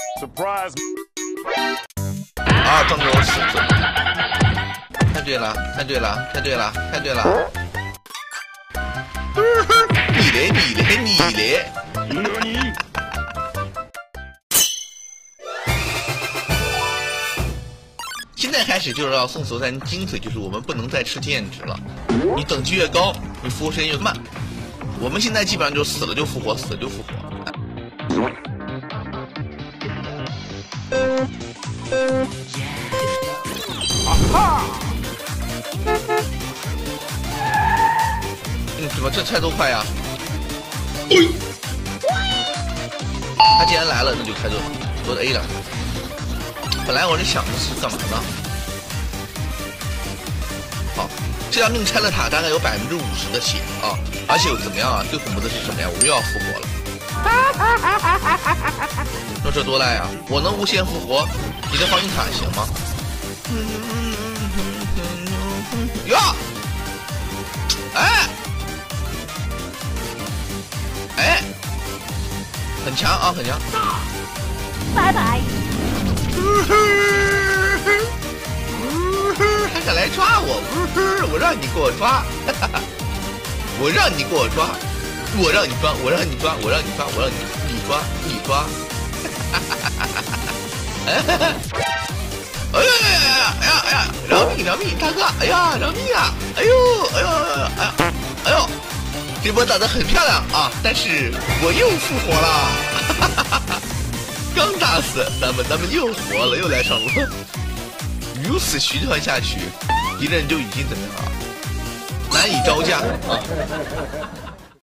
Surprise！ 啊，撞给我死了！太对了，太对了，太对了，太对了！你嘞，你嘞，你嘞！现在开始就是要送头3精髓，就是我们不能再吃剑指了。你等级越高，你复活时间越慢。我们现在基本上就死了就复活，死了就复活。怎么这菜多快呀？他既然来了，那就开这多的 A 了。本来我是想的是干嘛呢？好，这条命拆了塔大概有50%的血啊，而且怎么样啊？最恐怖的是什么呀？我们又要复活了。那这多赖啊！我能无限复活，你的黄金塔行吗？哟，哎，哎，很强啊，很强。 拜拜。 还敢来抓我？我让你给我抓，我让你给我抓，我让你抓，我让你抓，我让你抓，我让你抓，你抓。哎呀呀呀呀呀！饶命饶命，大哥！哎呀，饶命啊！哎呦哎呦哎呀哎呦！这波打得很漂亮啊，但是我又复活了。刚打死咱们又活了，又来上路。如此循环下去，敌人就已经怎么样了？难以招架啊！